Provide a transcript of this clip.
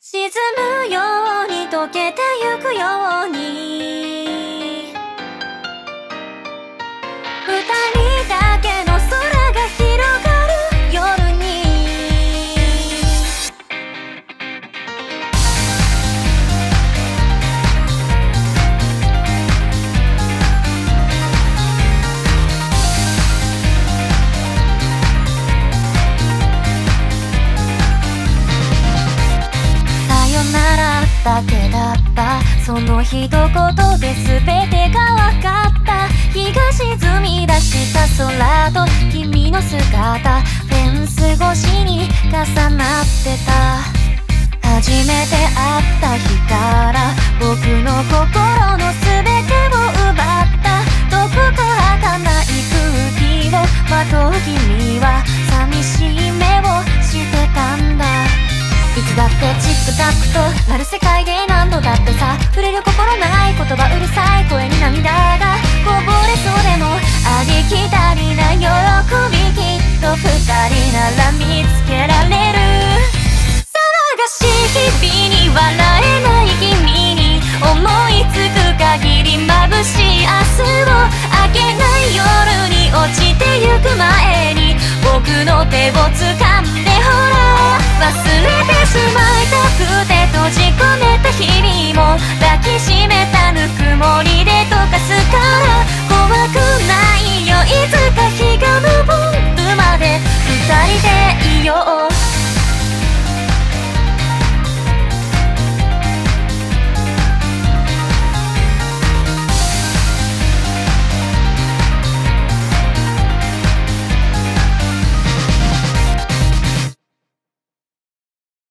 沈むように溶けてゆくように二人だけの空が広がる夜にさよならだけだったその一言で全てが分かった日が沈み出した空と君の姿フェンス越しに重なってた初めて会った日から僕の心の全てを奪ったどこか儚い空気をまとう君は寂しい目をしてたんだいつだってチックタックとなる世界で何度だってさ触れる心ない言葉うるさい声に涙がこぼれそうでもありきたりな喜びきっと二人なら見つけられる